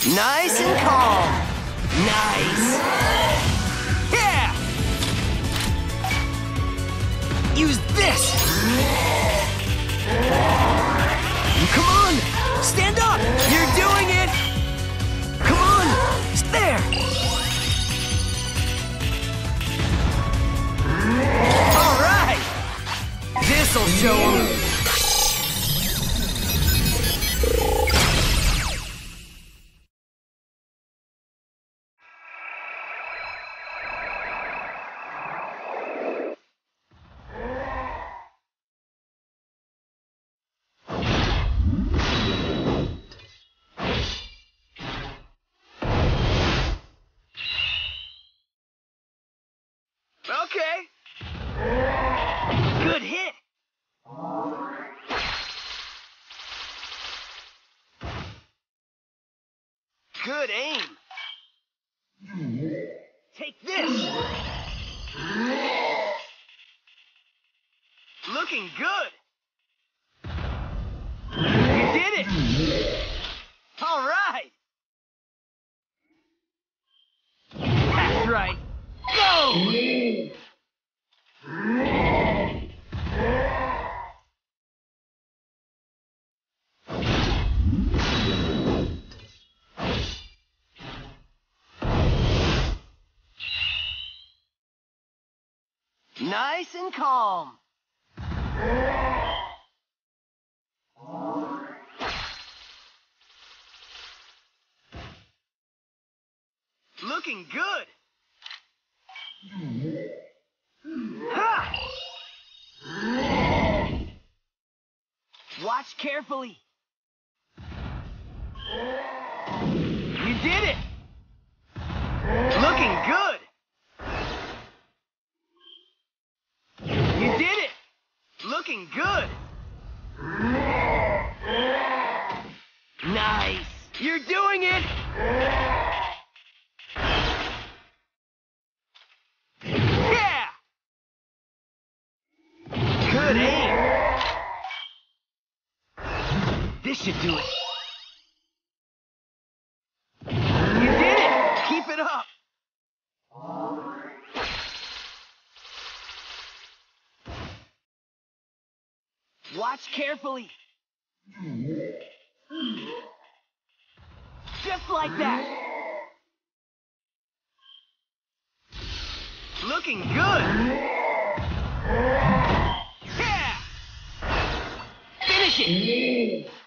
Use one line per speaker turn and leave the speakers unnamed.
Nice and calm. Nice. Yeah! Use this. Come on! Stand up! You're doing it! Come on! There! All right! This'll show 'em. Okay. Good hit. Good aim. Take this. Looking good. You did it. All right. That's right. Go! Nice and calm. Looking good. Ha! Watch carefully. You did it. Looking good. You did it. Looking good. Nice. You're doing it. Yeah. Good aim. This should do it. You did it. Keep it up. Watch carefully. Just like that. Looking good. Yeah! Finish it.